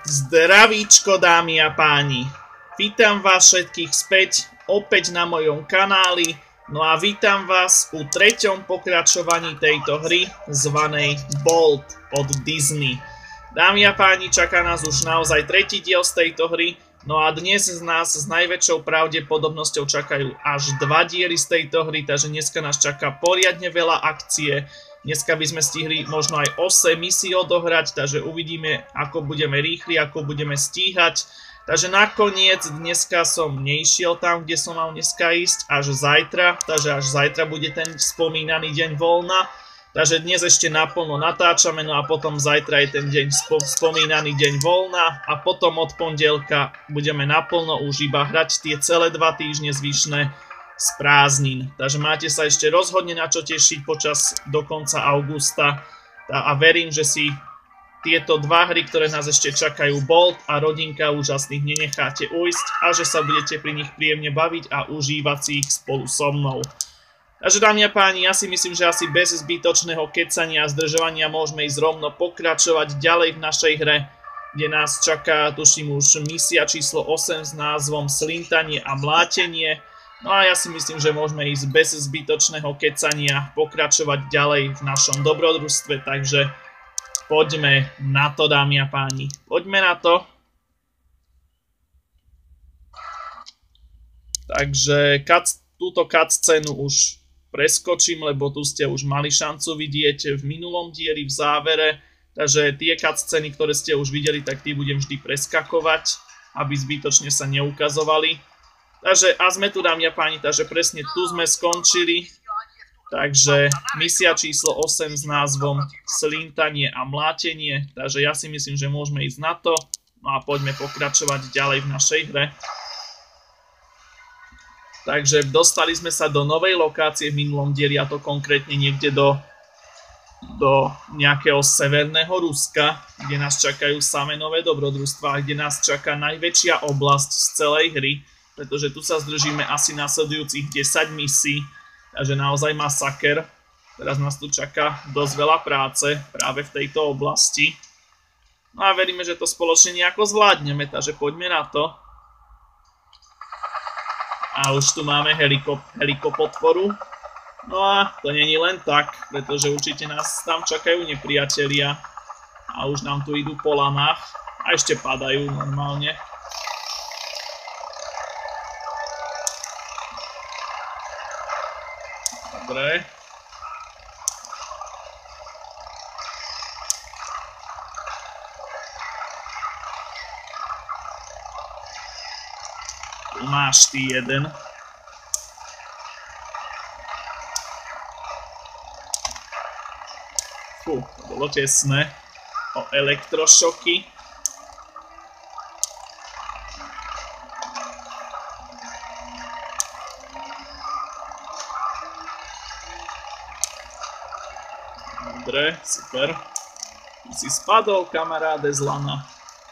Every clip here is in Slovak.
Zdravíčko, dámy a páni. Vítam vás všetkých späť opäť na mojom kanáli. No a vítam vás u treťom pokračovaní tejto hry zvanej Bolt od Disney. Dámy a páni, čaká nás už naozaj tretí diel z tejto hry. No a dnes z nás s najväčšou pravdepodobnosťou čakajú až 2 diely z tejto hry, takže dneska nás čaká poriadne veľa akcie. Dneska by sme stihli možno aj 8 misií odohrať, takže uvidíme, ako budeme rýchli, ako budeme stíhať. Takže nakoniec dneska som nešiel tam, kde som mal dneska ísť, až zajtra. Takže až zajtra bude ten spomínaný deň voľna. Takže dnes ešte naplno natáčame, no a potom zajtra je ten deň spomínaný deň voľna. A potom od pondelka budeme naplno už iba hrať tie celé 2 týždne zvyšné z prázdnin. Takže máte sa ešte rozhodne na čo tešiť počas do konca augusta a verím, že si tieto 2 hry, ktoré nás ešte čakajú, Bolt a Rodinka úžasných, nenecháte ujsť a že sa budete pri nich príjemne baviť a užívať si ich spolu so mnou. Takže dámy a páni, ja si myslím, že asi bez zbytočného kecania a zdržovania môžeme ísť rovno pokračovať ďalej v našej hre, kde nás čaká, tuším, už misia číslo 8 s názvom Slintanie a mlátenie. No a ja si myslím, že môžeme ísť bez zbytočného kecania, pokračovať ďalej v našom dobrodružstve, takže poďme na to, dámy a páni. Poďme na to. Takže túto cutscénu už preskočím, lebo tu ste už mali šancu vidieť v minulom dieli v závere. Takže tie cutscény, ktoré ste už videli, tak tie budem vždy preskakovať, aby zbytočne sa neukazovali. Takže a sme tu, dámy a páni, takže presne tu sme skončili. Takže misia číslo 8 s názvom Slintanie a mlátenie. Takže ja si myslím, že môžeme ísť na to. No a poďme pokračovať ďalej v našej hre. Takže dostali sme sa do novej lokácie v minulom dieli, a to konkrétne niekde do nejakého severného Ruska, kde nás čakajú samé nové dobrodružstvá, kde nás čaká najväčšia oblasť z celej hry, pretože tu sa zdržíme asi nasledujúcich 10 misií, takže naozaj masaker. Teraz nás tu čaká dosť veľa práce práve v tejto oblasti. No a veríme, že to spoločne nejako zvládneme, takže poďme na to. A už tu máme helikopodporu. No a to není len tak, pretože určite nás tam čakajú nepriatelia. A už nám tu idú po lanách. A ešte padajú normálne. Dobre. Tu máš ty jeden. Fú, to bolo tesné. O elektrošoky. Dobre, super. Tu si spadol, kamaráde z lana.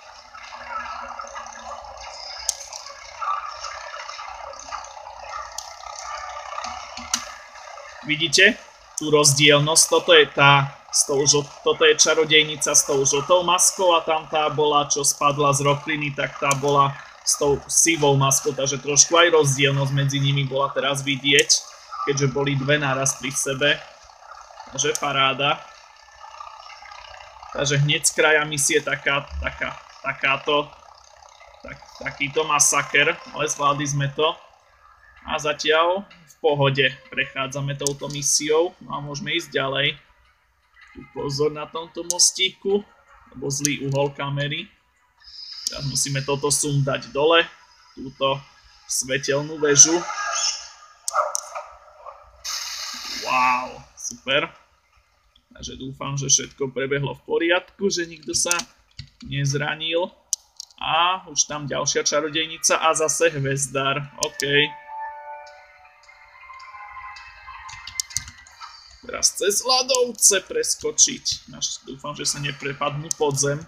Vidíte tú rozdielnosť? Toto je čarodejnica s tou žltou maskou a tam tá bola, čo spadla z rokliny, tak tá bola s tou sivou maskou, takže trošku aj rozdielnosť medzi nimi bola teraz vidieť, keďže boli dve naraz pri sebe. Takže paráda. Takže hneď z kraja misie takýto masaker, ale zvládli sme to. A zatiaľ v pohode prechádzame touto misiou. No a môžeme ísť ďalej. Tu pozor na tomto mostíku, lebo zlý uhol kamery. Teraz musíme toto sundať dole, túto svetelnú väžu. Wow, super. Takže dúfam, že všetko prebehlo v poriadku, že nikto sa nezranil. A už tam ďalšia čarodejnica a zase hvezdár. OK. Teraz cez ľadovce preskočiť. Dúfam, že sa neprepadnú pod zem.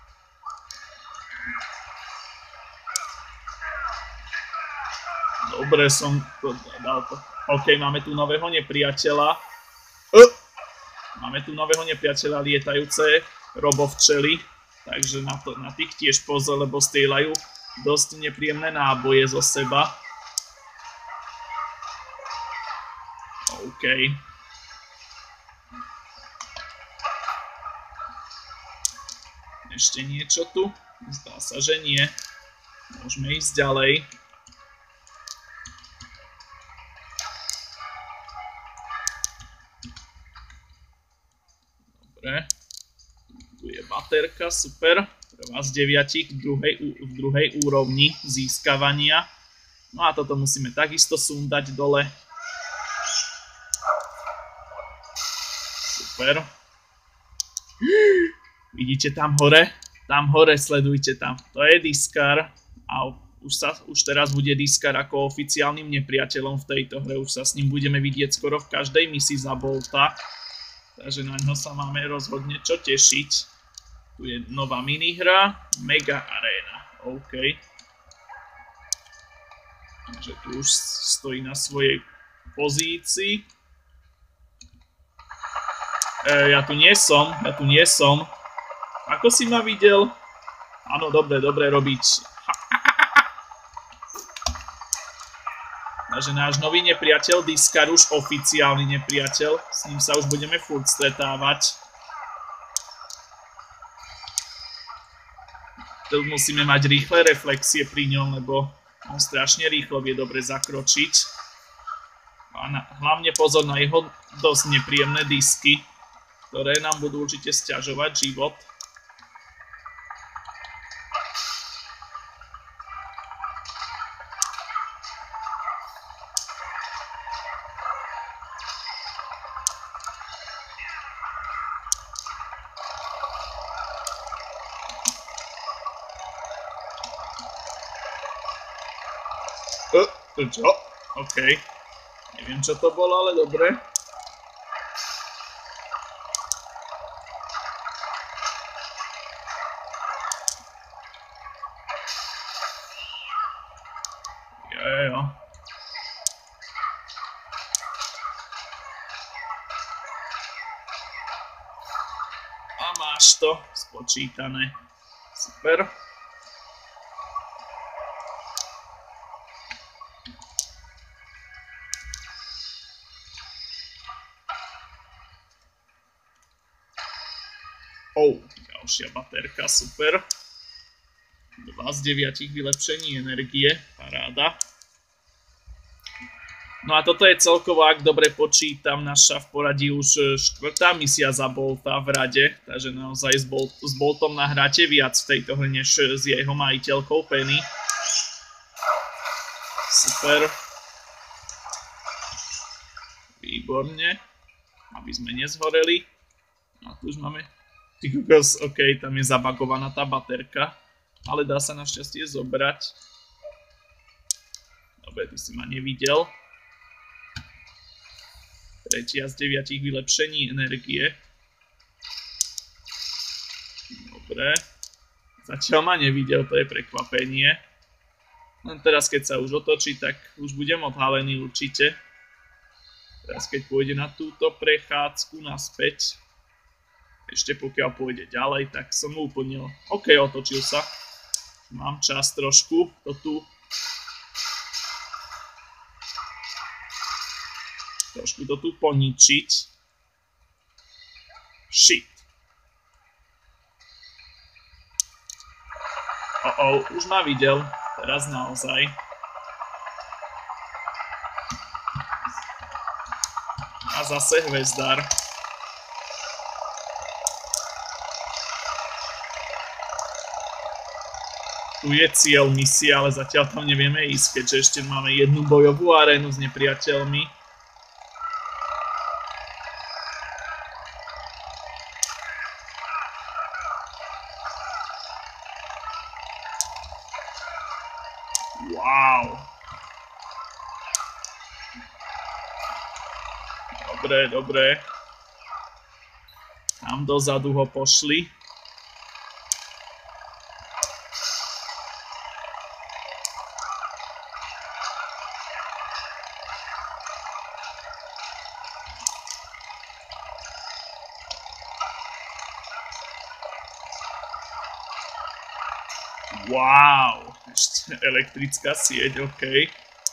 Dobre som to dal to. OK, máme tu nového nepriateľa. Máme tu nového nepriateľa, lietajúce robovčely. Takže na tých tiež pozor, lebo strieľajú dosť nepríjemné náboje zo seba. OK. Ešte niečo tu? Zdá sa, že nie. Môžeme ísť ďalej. Dobre. Tu je baterka, super. Prvá z 9 v druhej úrovni získavania. No a toto musíme takisto sundať dole. Super. Vidíte tam hore? Tam hore, sledujte tam. To je Discar a už teraz bude Discar ako oficiálnym nepriateľom v tejto hre. Už sa s ním budeme vidieť skoro v každej misii za Bolta. Takže na ňo sa máme rozhodne čo tešiť. Tu je nová minihra, Mega Arena. OK. Takže tu už stojí na svojej pozícii. Ja tu nie som. Ako si ma videl? Áno, dobre robiť. Takže náš nový nepriateľ, Discar, už oficiálny nepriateľ. S ním sa už budeme furt stretávať. Tu musíme mať rýchle reflexie pri ňom, lebo on strašne rýchlo vie dobre zakročiť. A hlavne pozor na jeho dosť nepríjemné disky, ktoré nám budú určite sťažovať život. Čo? OK. Neviem, čo to bolo, ale dobre. Jo. A máš to spočítané. Super. Ďalšia baterka, super. 2 z 9 vylepšení energie, paráda. No a toto je celkovo, ak dobre počítam, naša v poradí už 4. misia za Bolta v rade. Takže naozaj s Boltom nahráte viac v tejto hre, než s jeho majiteľkou Penny. Super. Výborne. Aby sme nezhoreli. A tu už máme... OK, tam je zabagovaná tá baterka, ale dá sa našťastie zobrať. Dobre, ty si ma nevidel. 3 z 9 vylepšení energie. Dobre. Zatiaľ ma nevidel, to je prekvapenie. Len teraz, keď sa už otočí, tak už budem odhalený určite. Teraz, keď pôjde na túto prechádzku naspäť, ešte pokiaľ pôjde ďalej, tak som mu úplnil. OK, otočil sa. Mám čas trošku to tu. Trošku to tu poničiť. Shit. Už ma videl. Teraz naozaj. A zase hvezdár. Tu je cieľ misie, ale zatiaľ tam nevieme ísť, keďže ešte máme jednu bojovú arénu s nepriateľmi. Wow. Dobre. Tam dozadu ho pošli. Wow, ešte elektrická sieť, okej.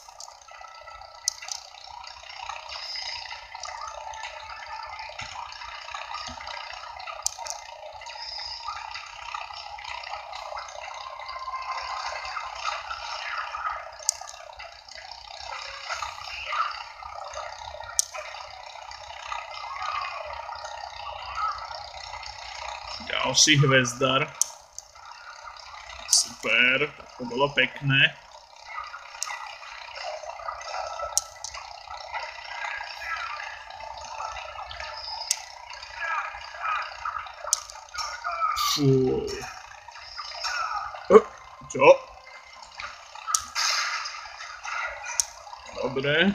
Ďalší hvezdar. Super, to bolo pekné. Fú. Čo? Dobre.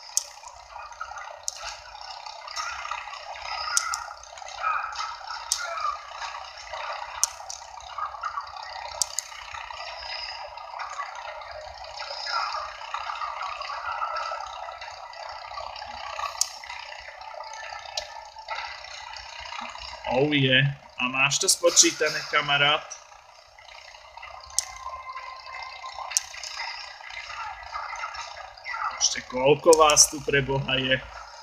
Oh je. A máš to spočítané, kamarát? Ešte koľko vás tu pre Boha je?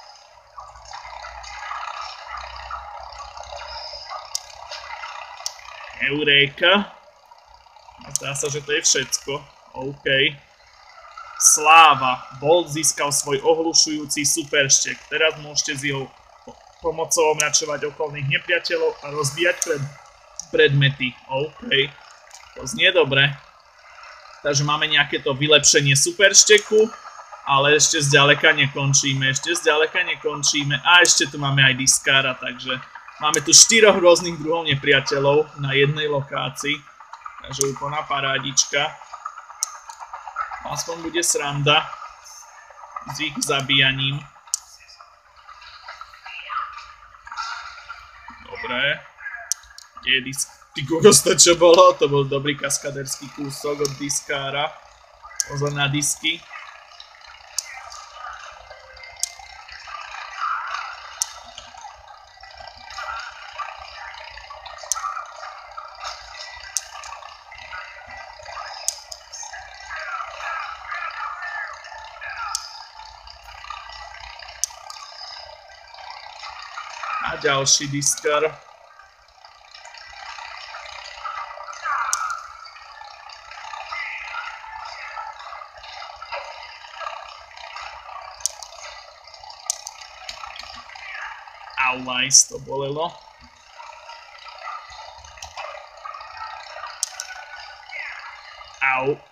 Euréka. A zdá sa, že to je všetko. OK. Sláva. Bolt získal svoj ohlušujúci superštek. Teraz môžete s jeho pomocou omračovať okolných nepriateľov a rozbíjať predmety. OK. To znie dobre. Takže máme nejaké to vylepšenie superšteku, ale ešte zďaleka nekončíme. A ešte tu máme aj diskára, takže máme tu 4 rôznych druhov nepriateľov na jednej lokácii. Takže úplná parádička. Aspoň bude sranda s ich zabíjaním. Dobre. Kde je disk? Ty kokos, to čo bolo? To bol dobrý kaskaderský kúsok od diskára. Pozor na disky. A ďalší diskar. Aulajs, to bolelo. Au.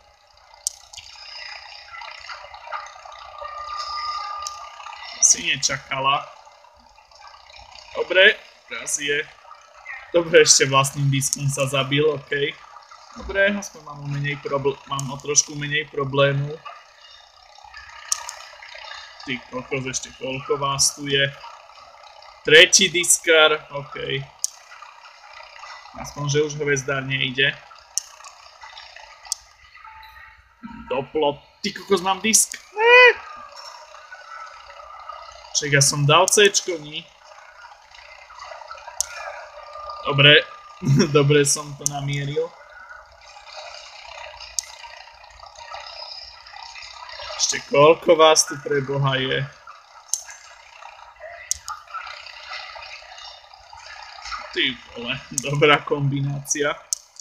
To si nečakala. Dobre, teraz je. Dobre, ešte vlastným diskom sa zabil, okej. Dobre, aspoň mám o trošku menej problému. Ty kokos, ešte koľko vás tu je. Tretí diskar, okej. Aspoň, že už hvezdár nejde. Doplot. Ty kokos, mám disk. Čak, ja som dal C-čko, nie? Dobre, dobre som to namieril. Ešte koľko vás tu pre Boha je? Ty vole, dobrá kombinácia.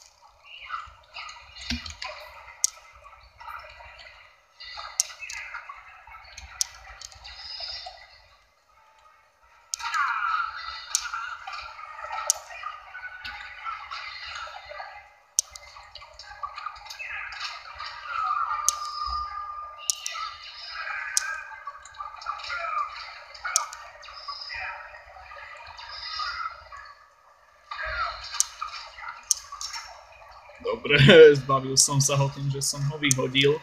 Dobre, zbavil som sa ho tým, že som ho vyhodil.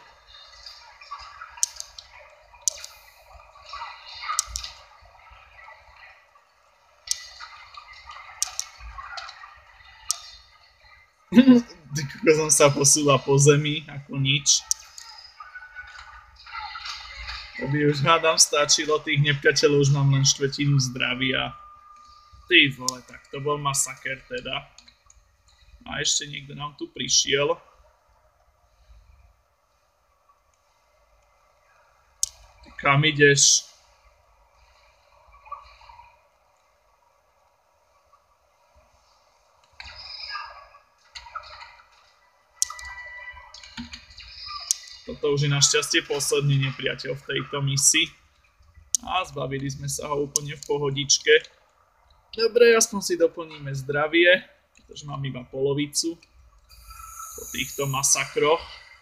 Ako som sa posúva po zemi, ako nič. To by už hádam stačilo, tých nepriateľov už mám len štvrtinu zdravia. Ty vole, tak to bol masaker teda. A ešte niekto nám tu prišiel. Kam ideš? Toto už je našťastie posledný nepriateľ v tejto misii. A zbavili sme sa ho úplne v pohodičke. Dobre, aspoň si doplníme zdravie, pretože mám iba polovicu po týchto masakroch.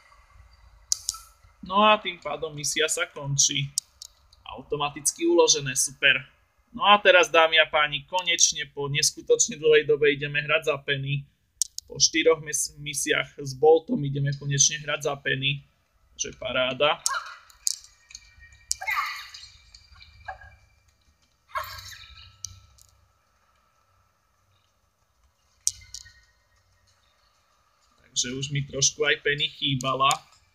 No a tým pádom misia sa končí. Automaticky uložené, super. No a teraz, dámy a páni, konečne po neskutočne dlhej dobe ideme hrať za Penny. Po 4 misiách s Boltom ideme konečne hrať za Penny. Takže paráda. Takže už mi trošku aj Penny chýbala.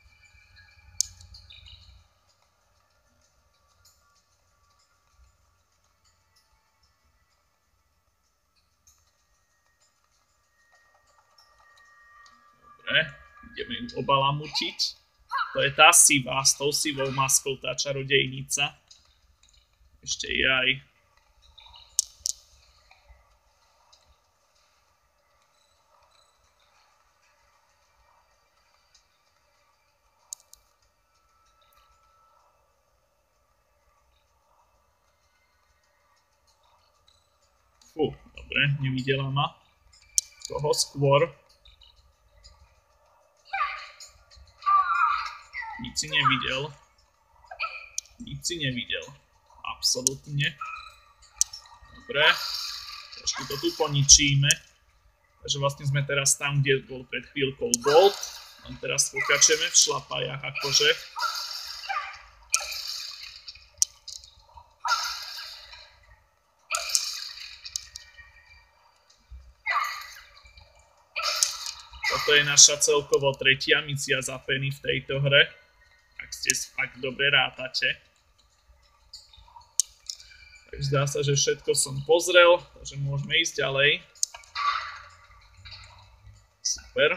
Dobre, ideme ju obalamutiť. To je tá sivá, s tou sivou maskou, tá čarodejnica. Ešte je aj. Fú, dobre, nevidela ma. Koho skôr. Nic si nevidel. Nic si nevidel. Absolútne. Dobre. Trošku to tu poničíme. Takže vlastne sme teraz tam, kde bol pred chvíľkou Bolt. Len teraz pokračujeme v šlapajach akože. Toto je naša celkovo 3. misia za Penny v tejto hre. Ak dobre rátate. Takže zdá sa, že všetko som pozrel, takže môžeme ísť ďalej. Super.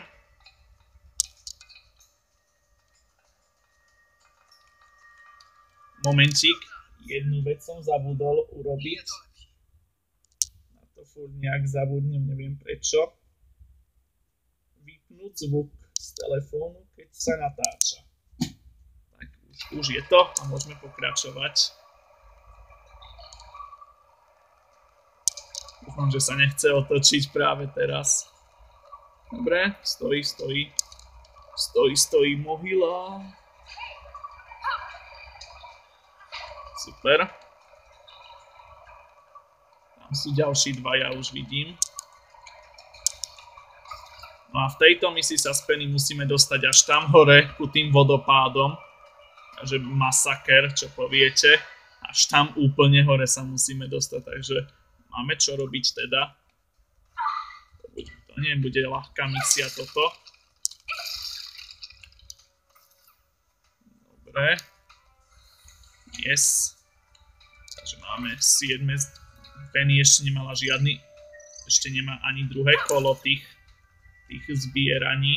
Momentík, jednu vec som zabudol urobiť. Na to furt nejak zabudnem, neviem prečo. Vypnúť zvuk z telefónu, keď sa natáča. Už je to a môžeme pokračovať. Dúfam, že sa nechce otočiť práve teraz. Dobre, stojí mohyla. Super. Tam sú ďalší dvaja, už vidím. No a v tejto misii sa s Penny musíme dostať až tam hore, ku tým vodopádom. Takže masaker, čo poviete. Až tam úplne hore sa musíme dostať, takže máme čo robiť teda. To nebude ľahká misia toto. Dobre. Yes. Takže máme 7. Penny ešte nemala žiadny. Ešte nemá ani druhé kolo tých zbieraní.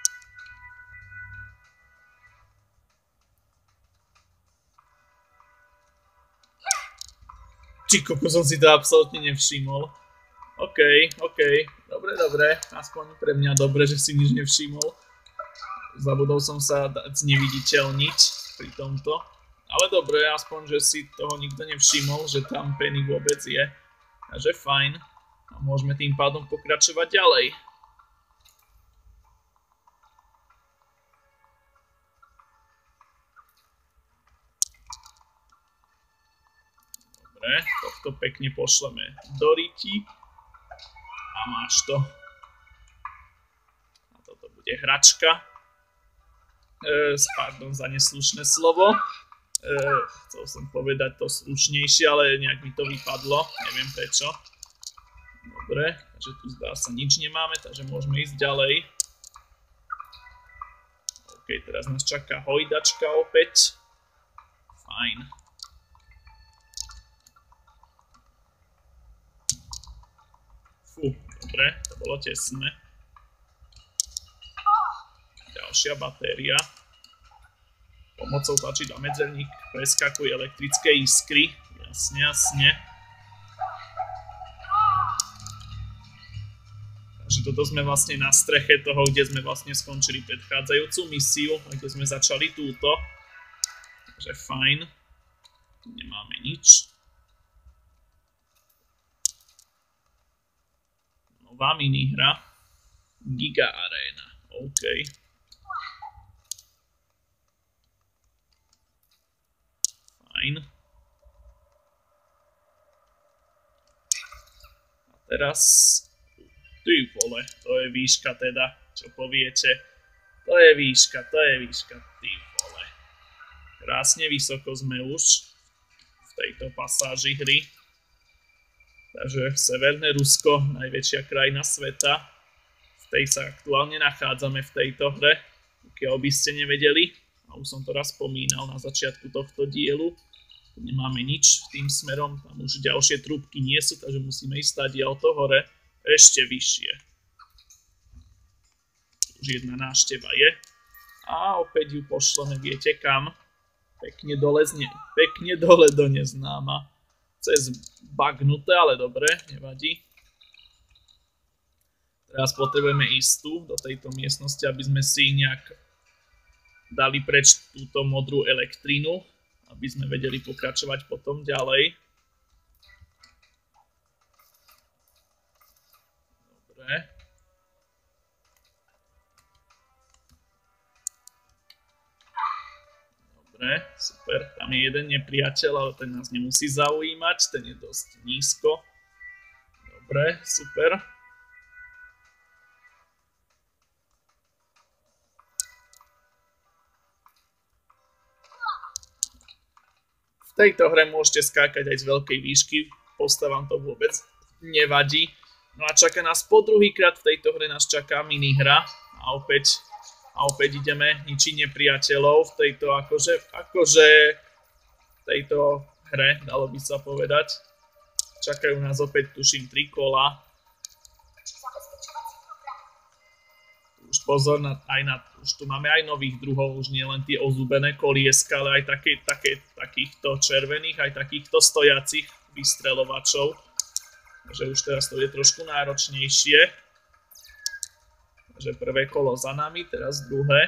Či koko, som si to absolútne nevšimol. OK. Dobre. Aspoň pre mňa dobre, že si nič nevšimol. Zabudol som sa zneviditeľniť pri tomto. Ale dobre, aspoň, že si toho nikto nevšimol, že tam Penny vôbec je. Takže fajn. A môžeme tým pádom pokračovať ďalej. Dobre, tohto pekne pošleme do riti. A máš to. A toto bude hračka. Pardon za neslušné slovo. Chcel som povedať to slušnejšie, ale nejak mi to vypadlo. Neviem prečo. Dobre, takže tu zdá sa nič nemáme, takže môžeme ísť ďalej. OK, teraz nás čaká hojdačka opäť. Fajn. Fú, dobre, to bolo tesné. Ďalšia batéria. Pomocou tlačidla medzerník preskakuj elektrické iskry. Jasne, jasne. Takže toto sme vlastne na streche toho, kde sme vlastne skončili predchádzajúcu misiu a kde sme začali túto. Takže fajn. Tu nemáme nič. Nová minihra. Giga Arena. OK. Fajn. A teraz... Ty vole, to je výška teda, čo poviete. To je výška, ty vole. Krásne vysoko sme už v tejto pasáži hry. Takže Severné Rusko, najväčšia krajina sveta. V tej sa aktuálne nachádzame v tejto hre, pokiaľ by ste nevedeli. A už som to raz spomínal na začiatku tohto dielu. Tu nemáme nič tým smerom, tam už ďalšie trúbky nie sú, takže musíme ísť stadiaľ to hore. Ešte vyššie. Už jedna návšteva je. A opäť ju pošleme, viete kam? Pekne dole do neznáma. Cez bagnuté, ale dobre, nevadí. Teraz potrebujeme ísť tu, do tejto miestnosti, aby sme si nejak dali preč túto modrú elektrínu, aby sme vedeli pokračovať potom ďalej. Dobre, super. Tam je jeden nepriateľ, ale ten nás nemusí zaujímať, ten je dosť nízko. Dobre, super. V tejto hre môžete skákať aj z veľkej výšky, postavám to vôbec nevadí. No a čaká nás po druhýkrát, v tejto hre nás čaká minihra a opäť ideme ničiť nepriateľov v tejto tejto hre, dalo by sa povedať. Čakajú nás opäť, tuším, 3 kola. Už pozor, už tu máme aj nových druhov, už nie len tie ozúbené kolieska, ale aj takýchto červených, aj takýchto stojacich vystreľovačov. Takže už teraz to je trošku náročnejšie. Takže prvé kolo za nami, teraz druhé.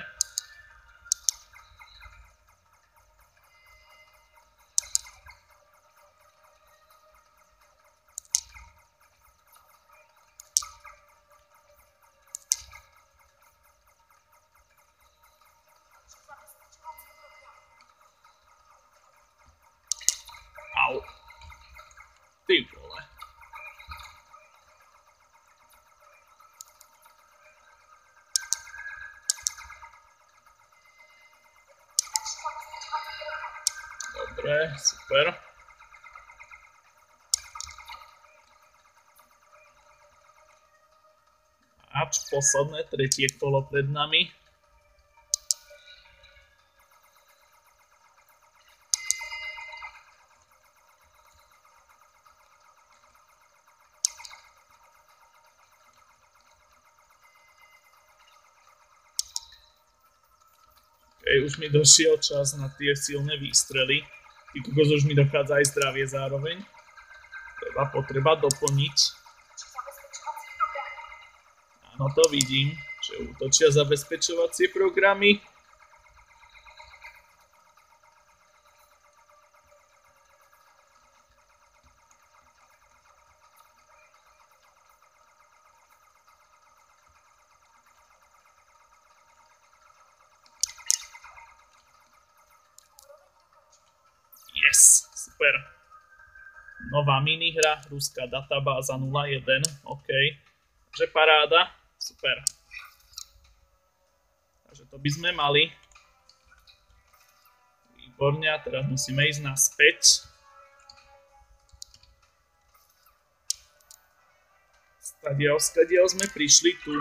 Au. Ty vole. Dobre, super. A posledné, tretie kolo pred nami. Už mi došiel čas na tie silné výstrely. Ty kokos, už mi dochádza aj zdravie zároveň. Potreba doplniť. Áno, to vidím, že útočia zabezpečovacie programy. Yes, super. Nová minihra, ruská databáza 01, OK. Takže paráda, super. Takže to by sme mali. Výborne, a teraz musíme ísť naspäť. Skadiaľ sme prišli tu.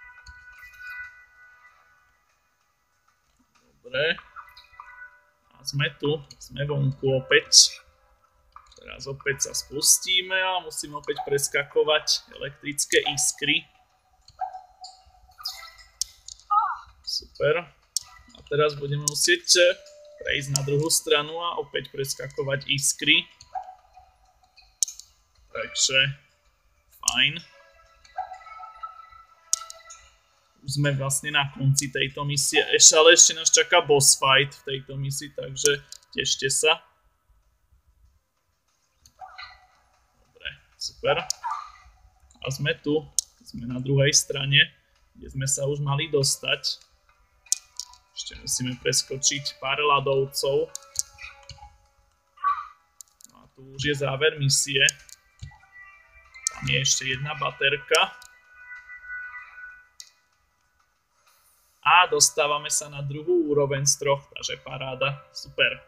Dobre. Sme tu, sme vonku opäť. Teraz opäť sa spustíme a musíme opäť preskakovať elektrické iskry. Super. A teraz budeme musieť prejsť na druhú stranu a opäť preskakovať iskry. Takže fajn. Už sme vlastne na konci tejto misie, ale ešte nás čaká boss fight v tejto misii, takže tešte sa. Dobre, super. A sme tu, sme na druhej strane, kde sme sa už mali dostať. Ešte musíme preskočiť pár ľadovcov. A tu už je záver misie. Tam je ešte jedna baterka. A dostávame sa na druhú úroveň z 3, takže paráda, super.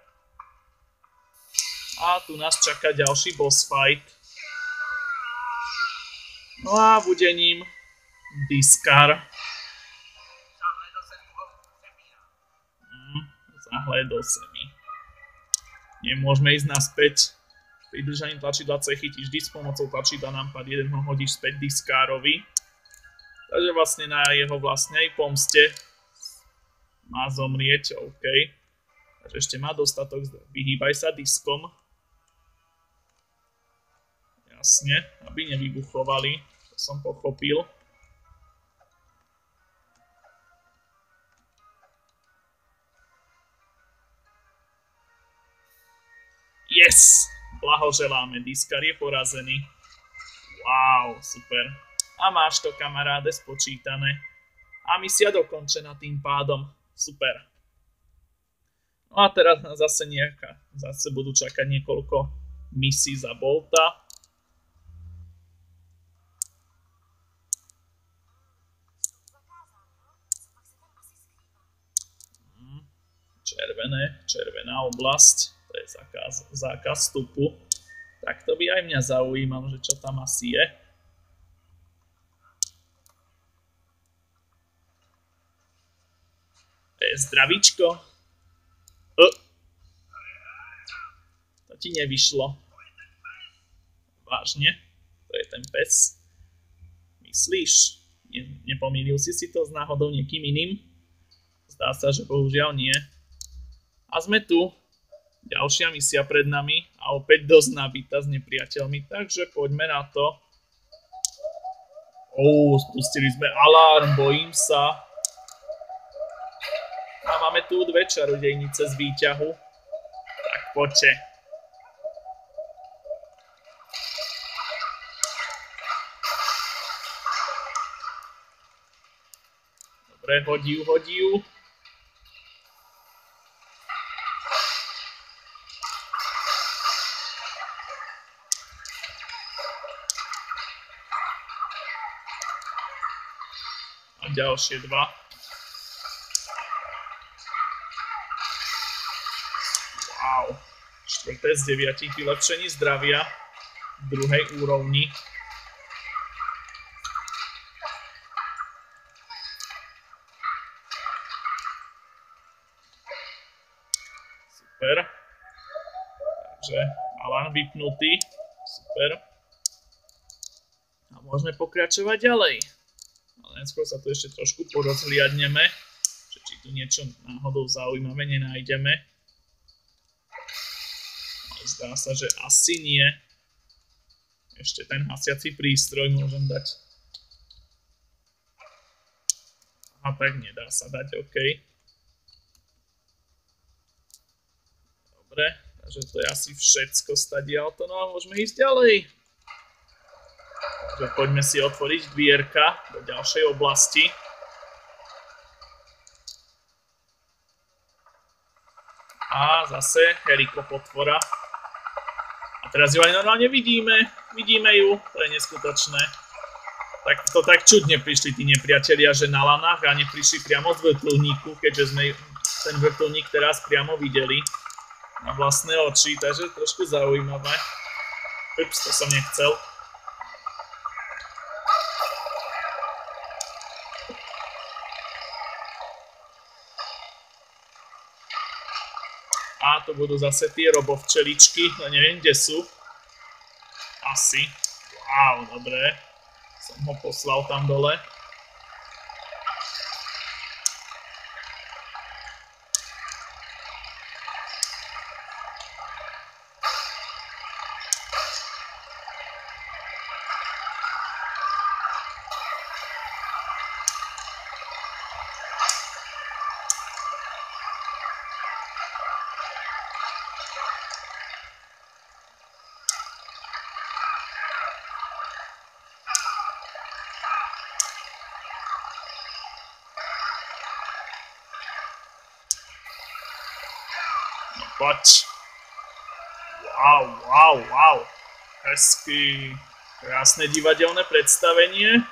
A tu nás čaká ďalší boss fight. No a bude ním Discar. Zahlédol sa mi. Nemôžeme ísť naspäť. Pri držaní tlačidla C chytíš disk, pomocou tlačidla numpad 1 ho hodíš späť Discarovi. Takže vlastne na jeho vlastnej pomste má zomrieť, OK. Takže ešte má dostatok, vyhýbaj sa diskom. Jasne, aby nevybuchovali, to som pochopil. Yes! Blahoželáme, Discar je porazený. Wow, super. A máš to, kamaráde, spočítané. A misia dokončená tým pádom. Super. No a teraz zase budú čakať niekoľko misií za Bolta. Červená oblasť. To je zákaz vstupu. Tak to by aj mňa zaujímalo, že čo tam asi je. Zdravíčko. To ti nevyšlo. Vážne? To je ten pes. Myslíš? Nepomýlil si to s náhodou niekým iným? Zdá sa, že bohužiaľ nie. A sme tu. Ďalšia misia pred nami a opäť dosť nabitá s nepriateľmi, takže poďme na to. Spustili sme alarm, bojím sa. A máme tu 2 čarodejnice z výťahu. Tak poďte. Dobre, hodí ju. A ďalšie 2. Wow. 4. z 9 vylepšení zdravia v druhej úrovni. Super. Takže alarm vypnutý. Super. A môžeme pokračovať ďalej. Neskôr sa tu ešte trošku porozhliadneme, či tu niečo náhodou zaujímavé nenájdeme. Ale zdá sa, že asi nie. Ešte ten hasiaci prístroj môžem dať. A tak nedá sa dať, OK. Dobre, takže to je asi všetko stadiaľto, no a môžeme ísť ďalej. Takže poďme si otvoriť dvierka do ďalšej oblasti. A zase helikopotvora. A teraz ju aj normálne vidíme. Vidíme ju, to je neskutočné. Tak to tak čudne prišli tí nepriatelia, že na lanách a neprišli priamo z vrtuľníku, keďže sme ten vrtuľník teraz priamo videli na vlastné oči, takže trošku zaujímavé. Ups, to som nechcel. A to budú zase tie robovčeličky, no neviem, kde sú. Asi. Wow, dobre. Som ho poslal tam dole. No poď. Wow, wow, wow. Hezky. Krásne divadelné predstavenie.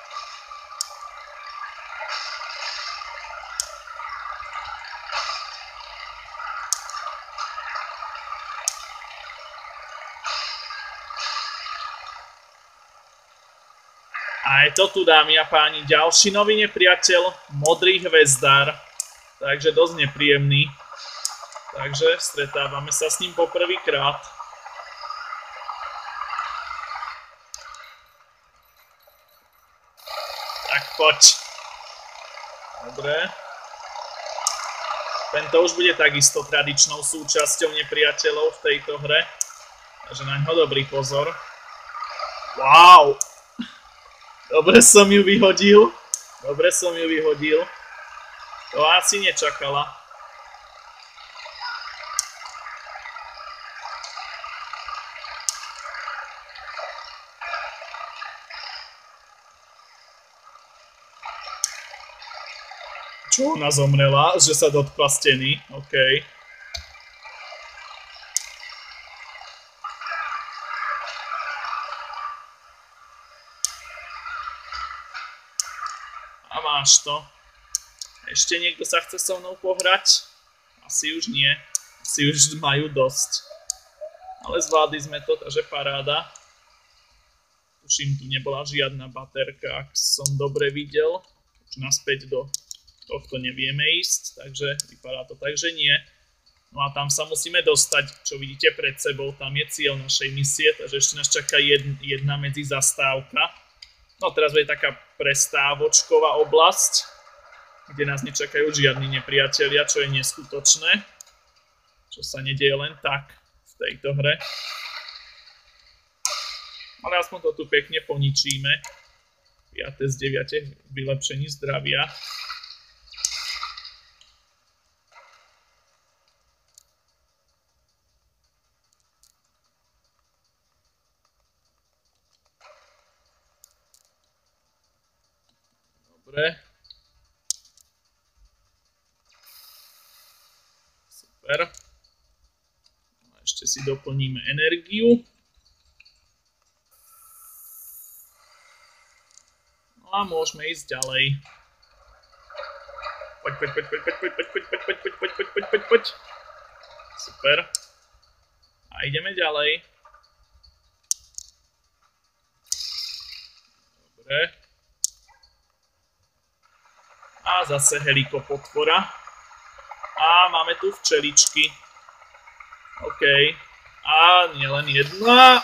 A je to tu, dámy a páni, ďalší nový nepriateľ, modrý hvezdár, takže dosť nepríjemný. Takže stretávame sa s ním poprvýkrát. Tak poď. Dobre. Tento už bude takisto tradičnou súčasťou nepriateľov v tejto hre, takže naň ho dobrý pozor. Wow! Dobre som ju vyhodil. To asi nečakala. Čo ona zomrela? Že sa dotkla steny? OK. A máš to. Ešte niekto sa chce so mnou pohrať? Asi už nie. Asi už majú dosť. Ale zvládli sme to, takže paráda. Tuším, tu nebola žiadna baterka, ak som dobre videl. Už naspäť do tohto nevieme ísť, takže vypadá to tak, že nie. No a tam sa musíme dostať, čo vidíte pred sebou, tam je cieľ našej misie, takže ešte nás čaká jedna medzizastávka. No teraz bude taká prestávočková oblasť, kde nás nečakajú žiadni nepriatelia, čo je neskutočné. Čo sa nedieje len tak v tejto hre. Ale aspoň to tu pekne poničíme. 5 z 9 vylepšení zdravia. Dobre. Super. A ešte si doplníme energiu. No a môžeme ísť ďalej. Poď. Super. A ideme ďalej. Dobre. A zase helikopotvora. A máme tu včeličky. OK. A nielen jedna.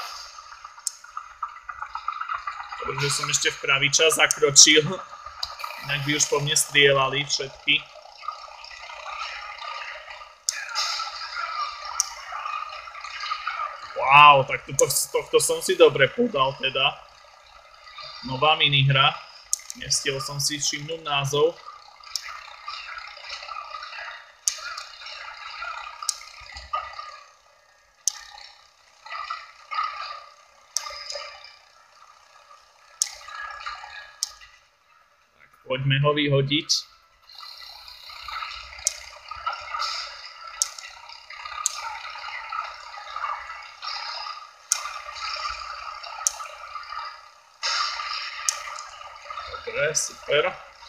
Takže som ešte v pravý čas zakročil. Inak by už po mne strieľali všetky. Wow, tak tohto som si dobre podal teda. Nová minihra. Nestiel som si všimnúť názov. Poďme ho vyhodiť. Dobre, super.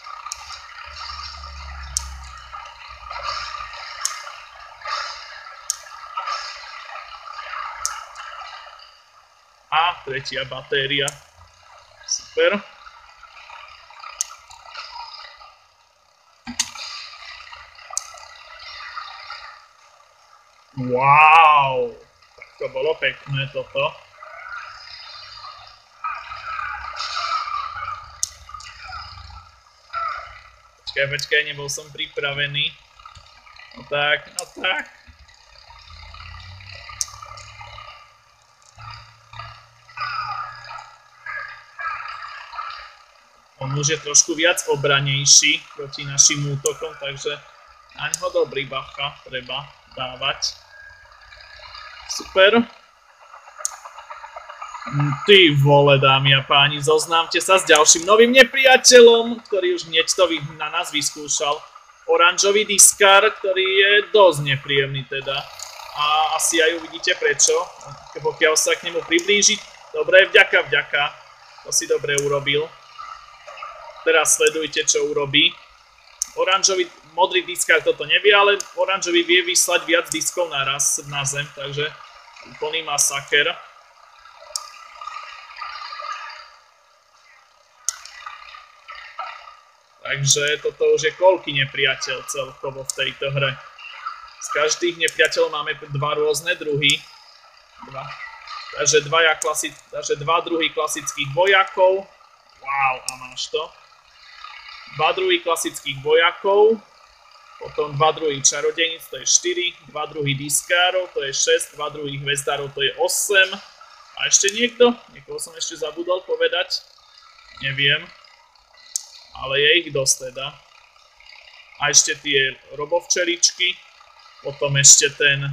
A tretia batéria. Super. Wow, tak to bolo pekné toto. Počkaj, nebol som pripravený. No tak. On už je trošku viac obranejší proti našim útokom, takže naňho dobrý bacha treba dávať. Super. Ty vole, dámy a páni, zoznámte sa s ďalším novým nepriateľom, ktorý už hneď to na nás vyskúšal. oranžový discard, ktorý je dosť nepríjemný teda. A asi aj uvidíte prečo, pokiaľ sa k nemu priblížiť. Dobre, vďaka. To si dobre urobil. Teraz sledujte, čo urobí. Modrý discard toto nevie, ale oranžový vie vyslať viac diskov naraz na zem, takže úplný masaker. Takže toto už je koľký nepriateľ celkovo v tejto hre. Z každých nepriateľov máme dva rôzne druhy. Takže dva druhy klasických vojakov. Wow, a máš to. Dva druhy klasických vojakov. Potom dva druhy čarodejníc, to je 4. Dva druhy diskárov, to je 6. Dva druhy hvezdárov, to je 8. A ešte niekto? Niekoho som ešte zabudol povedať. Neviem. Ale je ich dosť teda. A ešte tie robovčeričky. Potom ešte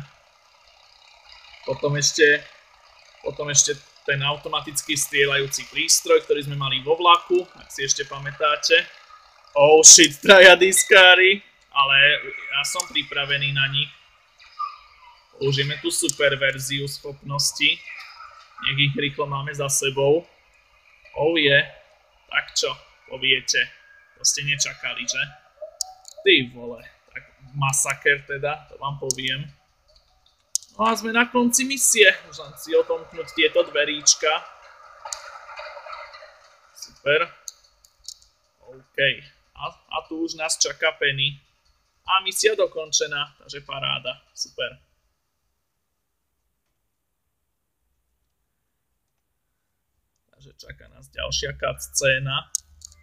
ten automaticky strieľajúci prístroj, ktorý sme mali vo vlaku, ak si ešte pamätáte. Oh shit, traja diskári. Ale ja som pripravený na nich. Použijeme tú super verziu schopnosti. Nech ich rýchlo máme za sebou. Oh je. Tak čo, poviete? To ste nečakali, že? Ty vole. Tak masaker teda, to vám poviem. No a sme na konci misie. Už len si otomknúť tieto dveríčka. Super. OK. A tu už nás čaká Penny. A misia dokončená, takže paráda, super. Takže čaká nás ďalšia cutscéna.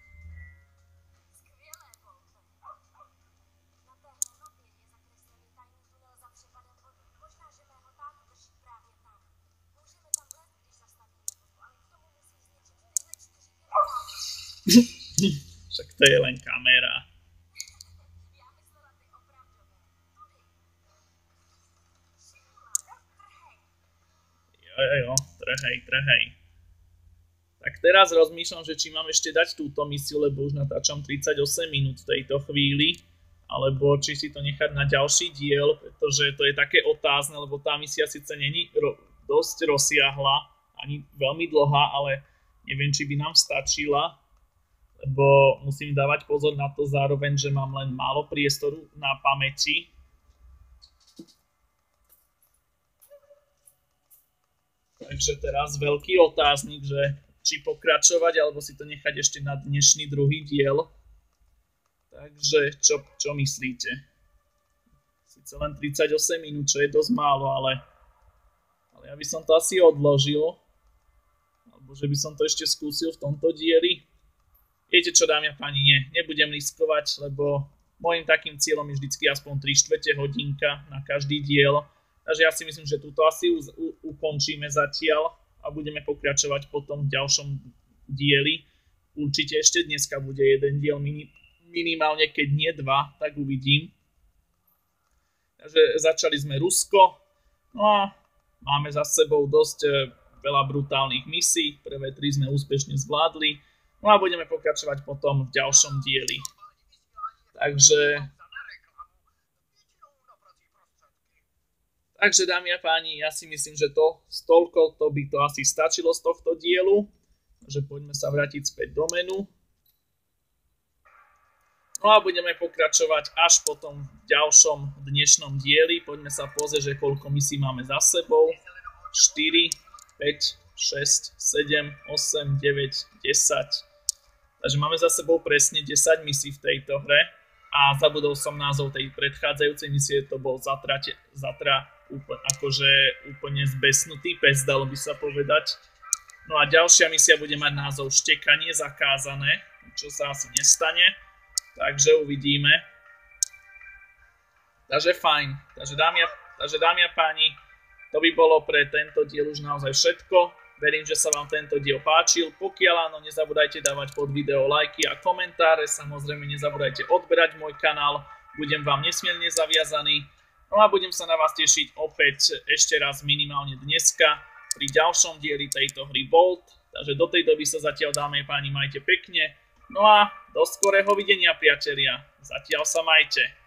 Však to je len kamera. Jo, trhej. Tak teraz rozmýšľam, že či mám ešte dať túto misiu, lebo už natáčam 38 minút v tejto chvíli, alebo či si to nechať na ďalší diel, pretože to je také otázne, lebo tá misia síce není dosť rozsiahla, ani veľmi dlhá, ale neviem, či by nám stačila, lebo musím dávať pozor na to zároveň, že mám len málo priestoru na pamäti. Takže teraz veľký otáznik, že či pokračovať, alebo si to nechať ešte na dnešný druhý diel. Takže čo myslíte? Sice len 38 minút, čo je dosť málo, ale ja by som to asi odložil. Alebo že by som to ešte skúsil v tomto dieli. Viete čo, dámy a páni, nebudem riskovať, lebo môjim takým cieľom je vždycky aspoň 3/4 hodinka na každý diel. Takže ja si myslím, že túto asi ukončíme zatiaľ a budeme pokračovať potom v ďalšom dieli. Určite ešte dneska bude jeden diel, minimálne keď nie dva, tak uvidím. Takže začali sme Rusko, no a máme za sebou dosť veľa brutálnych misií, prvé 3 sme úspešne zvládli, no a budeme pokračovať potom v ďalšom dieli. Takže dámy a páni, ja si myslím, že toľko by to asi stačilo z tohto dielu. Takže poďme sa vrátiť späť do menu. No a budeme pokračovať až potom v ďalšom dnešnom dieli. Poďme sa pozrieť, že koľko misií máme za sebou. 4, 5, 6, 7, 8, 9, 10. Takže máme za sebou presne 10 misií v tejto hre. A zabudol som názov tej predchádzajúcej misie, to bol Zatra úplne zbesnutý pes, dalo by sa povedať. No a ďalšia misia bude mať názov Štekanie zakázané, čo sa asi nestane. Takže uvidíme. Takže fajn. Takže dámy a páni, to by bolo pre tento diel už naozaj všetko. Verím, že sa vám tento diel páčil. Pokiaľ áno, nezabudajte dávať pod video lajky a komentáre. Samozrejme nezabudajte odberať môj kanál. Budem vám nesmierne zaviazaný. No a budem sa na vás tešiť opäť ešte raz minimálne dneska pri ďalšom dieli tejto hry Bolt. Takže do tej doby sa zatiaľ, dámy a páni, majte pekne No a do skorého videnia, priatelia. Zatiaľ sa majte.